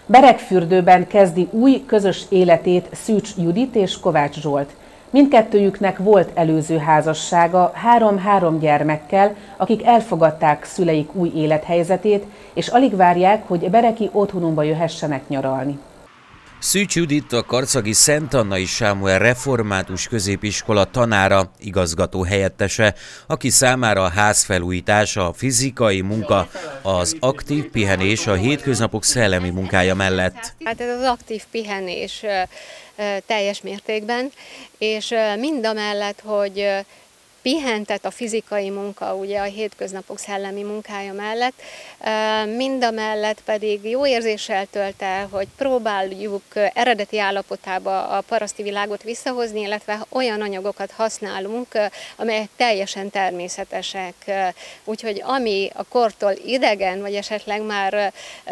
Beregfürdőben kezdi új közös életét Szűcs Judit és Kovács Zsolt. Mindkettőjüknek volt előző házassága 3 gyermekkel, akik elfogadták szüleik új élethelyzetét, és alig várják, hogy bereki otthonukba jöhessenek nyaralni. Szűcs Judit a karcagi Szent Annai Sámuel Református Középiskola tanára, igazgató helyettese, aki számára a házfelújítás, a fizikai munka, az aktív pihenés a hétköznapok szellemi munkája mellett. Hát ez az aktív pihenés teljes mértékben, és mindamellett, hogy pihentet a fizikai munka, ugye a hétköznapok szellemi munkája mellett, mindamellett pedig jó érzéssel tölt el, hogy próbáljuk eredeti állapotába a paraszti világot visszahozni, illetve olyan anyagokat használunk, amelyek teljesen természetesek. Úgyhogy ami a kortól idegen, vagy esetleg már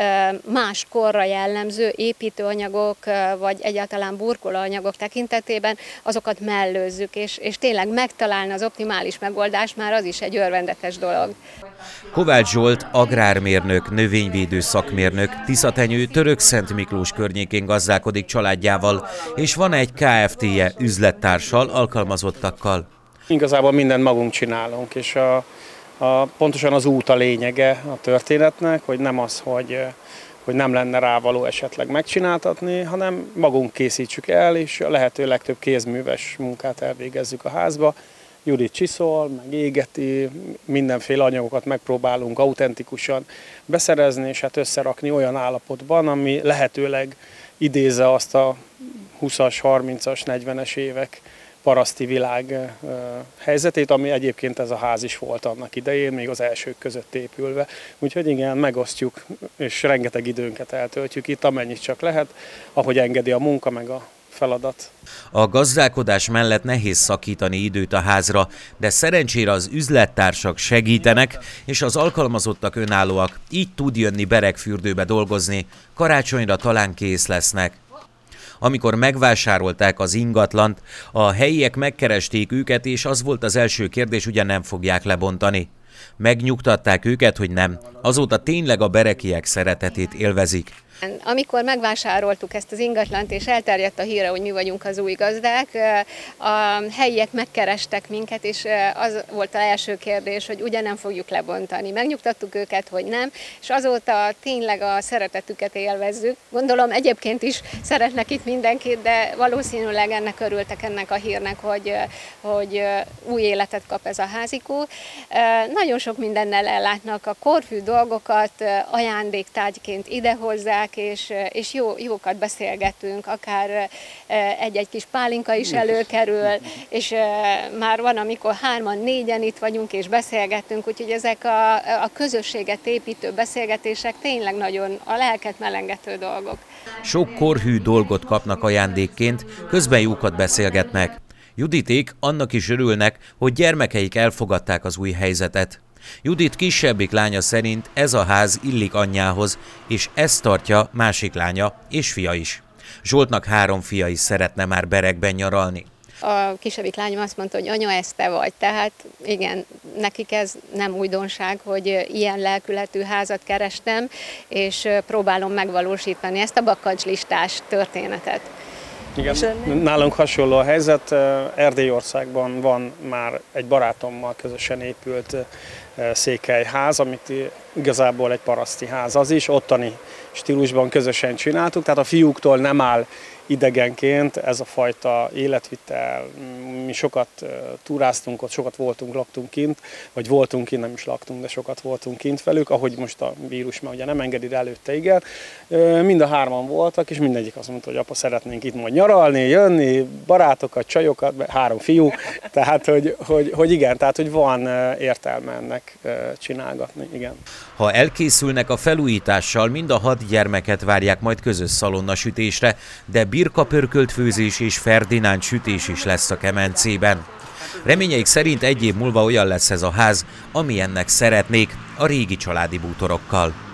más korra jellemző építőanyagok, vagy egyáltalán burkolóanyagok tekintetében, azokat mellőzzük, és tényleg megtalálni az optimális megoldás, már az is egy örvendetes dolog. Kovács Zsolt agrármérnök, növényvédő szakmérnök, Tiszatenyő, Törökszent Miklós környékén gazdálkodik családjával, és van egy Kft-je üzlettársal, alkalmazottakkal. Igazából mindent magunk csinálunk, és pontosan az út a lényege a történetnek, hogy nem az, hogy nem lenne rávaló esetleg megcsináltatni, hanem magunk készítsük el, és a lehető legtöbb kézműves munkát elvégezzük a házba. Judit csiszol, meg égeti, mindenféle anyagokat megpróbálunk autentikusan beszerezni, és hát összerakni olyan állapotban, ami lehetőleg idézze azt a 20-as, 30-as, 40-es évek paraszti világ helyzetét, ami egyébként ez a ház is volt annak idején, még az elsők között épülve. Úgyhogy igen, megosztjuk, és rengeteg időnket eltöltjük itt, amennyit csak lehet, ahogy engedi a munka, meg a feladat. A gazdálkodás mellett nehéz szakítani időt a házra, de szerencsére az üzlettársak segítenek, és az alkalmazottak önállóak, így tud jönni Beregfürdőbe dolgozni, karácsonyra talán kész lesznek. Amikor megvásárolták az ingatlant, a helyiek megkeresték őket, és az volt az első kérdés, ugye nem fogják lebontani. Megnyugtatták őket, hogy nem. Azóta tényleg a berekiek szeretetét élvezik. Amikor megvásároltuk ezt az ingatlant, és elterjedt a híre, hogy mi vagyunk az új gazdák, a helyiek megkerestek minket, és az volt az első kérdés, hogy ugye nem fogjuk lebontani. Megnyugtattuk őket, hogy nem, és azóta tényleg a szeretetüket élvezzük. Gondolom egyébként is szeretnek itt mindenkit, de valószínűleg ennek örültek ennek a hírnek, hogy új életet kap ez a házikó. Nagyon sok mindennel ellátnak, a korfű dolgokat ajándéktárgyként idehozzák, és jókat beszélgetünk, akár egy-egy kis pálinka is előkerül, és már van, amikor 3-4 itt vagyunk és beszélgetünk, úgyhogy ezek a közösséget építő beszélgetések tényleg nagyon a lelket melengető dolgok. Sok korhű dolgot kapnak ajándékként, közben jókat beszélgetnek. Juditék annak is örülnek, hogy gyermekeik elfogadták az új helyzetet. Judit kisebbik lánya szerint ez a ház illik anyjához, és ezt tartja másik lánya és fia is. Zsoltnak 3 fia is szeretne már Beregben nyaralni. A kisebbik lányom azt mondta, hogy anya, ez te vagy. Tehát igen, nekik ez nem újdonság, hogy ilyen lelkületű házat kerestem, és próbálom megvalósítani ezt a bakkagylistás történetet. Igen, nálunk hasonló a helyzet. Erdélyországban van már egy barátommal közösen épült székelyház, amit igazából egy paraszti ház az is, ottani stílusban közösen csináltuk, tehát a fiúktól nem áll idegenként ez a fajta életvitel. Mi sokat túráztunk ott, sokat laktunk kint, vagy voltunk kint, nem is laktunk, de sokat voltunk kint velük, ahogy most a vírus már ugye nem engedi, de előtte igen. Mind a 3 voltak, és mindegyik azt mondta, hogy apa, szeretnénk itt majd nyaralni, jönni, barátokat, csajokat, 3 fiú, tehát hogy igen, tehát hogy van értelme ennek csinálgatni, igen. Ha elkészülnek a felújítással, mind a 6 gyermeket várják majd közös szalonnasütésre, de birkapörkölt főzés és Ferdinánd sütés is lesz a kemencében. Reményeik szerint 1 év múlva olyan lesz ez a ház, amilyennek szeretnék, a régi családi bútorokkal.